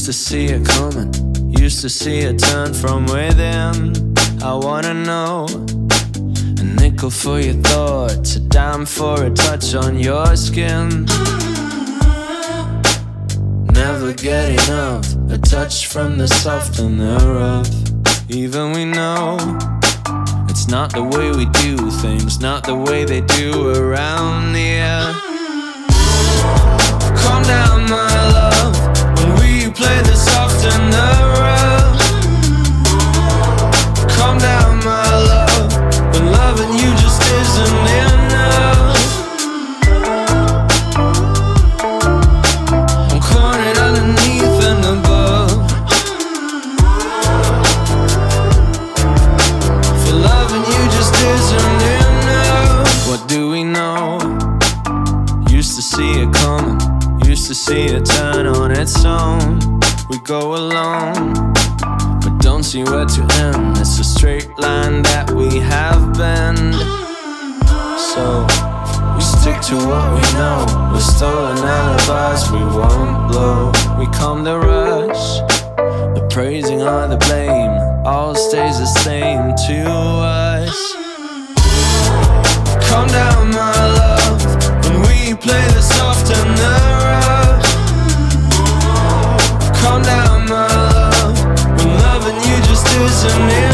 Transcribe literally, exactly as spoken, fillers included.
Used to see it coming, used to see it turn from within. I wanna know, a nickel for your thoughts, a dime for a touch on your skin. Never get enough, a touch from the soft and the rough. Even we know it's not the way we do things, not the way they do around here. Calm down, my love, when we play the soft and the rough. Calm down, my love, when loving you just isn't enough. I'm cornered underneath and above. For loving you just isn't enough. What do we know? Used to see it coming, used to see it turn on its own. We go alone, but don't see where to end. It's a straight line that we have been. So we stick to what we know. With stolen alibis we won't blow. We calm the rush, the praising or the blame, all stays the same to us. Calm down, my love, when we play the soft and the rough. Calm down, my love, when loving you just isn't enough.